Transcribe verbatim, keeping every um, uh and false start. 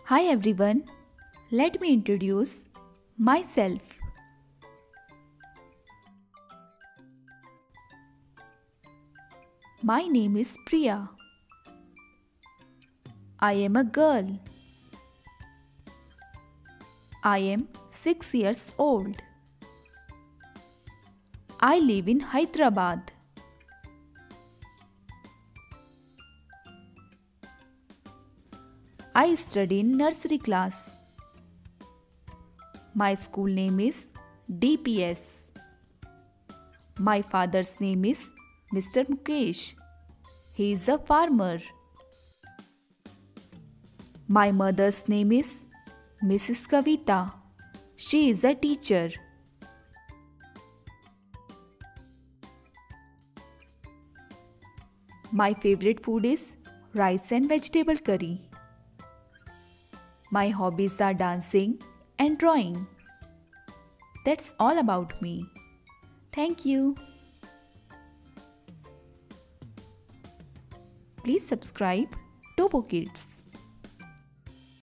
Hi everyone, let me introduce myself. My name is Priya. I am a girl. I am six years old. I live in Hyderabad. I study in nursery class. My school name is D P S. My father's name is Mister Mukesh. He is a farmer. My mother's name is Missus Kavita. She is a teacher. My favorite food is rice and vegetable curry. My hobbies are dancing and drawing. That's all about me. Thank you. Please subscribe Toppo Kids.